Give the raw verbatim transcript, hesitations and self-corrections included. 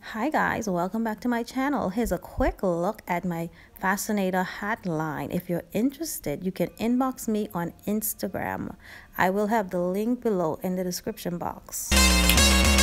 Hi guys, welcome back to my channel. Here's a quick look at my fascinator hat line. If you're interested, you can inbox me on Instagram. I will have the link below in the description box.